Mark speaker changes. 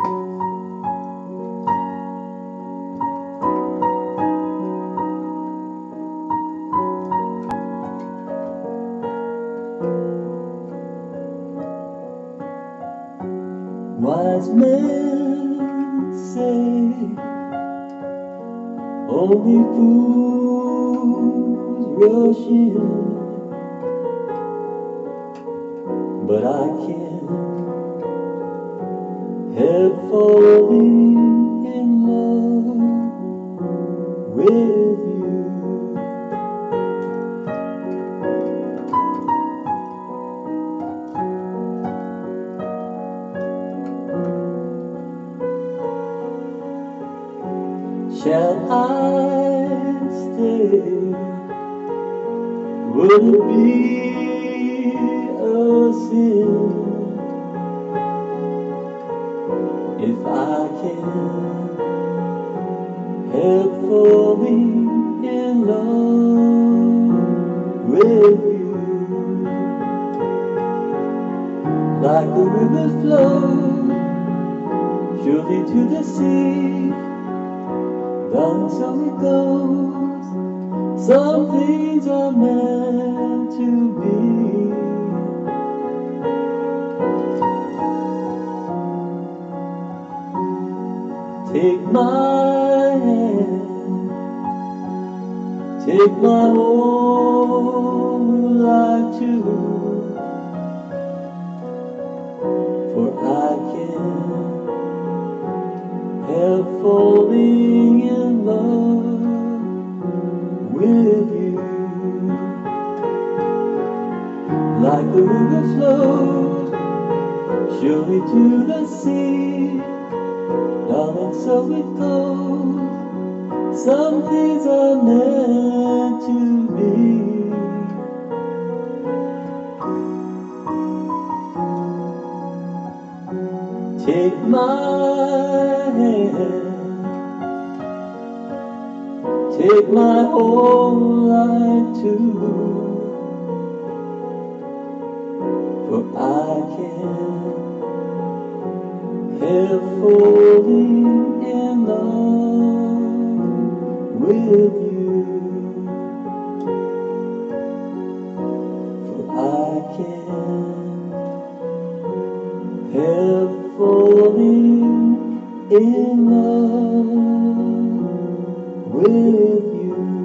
Speaker 1: Wise men say only fools rush in, but I can't help falling in love with you. Shall I stay? Would it be a sin if I can't help falling in love with you? Like the river flows surely to the sea, and so it goes. Some things are meant to be. Take my hand, take my whole life too, for I can't help falling in love with you. Like the river flows surely to the sea, darling, so it goes. Some things are meant to be. Take my hand, take my whole life too, for I can't help falling in love with you. For I can't help falling in love with you.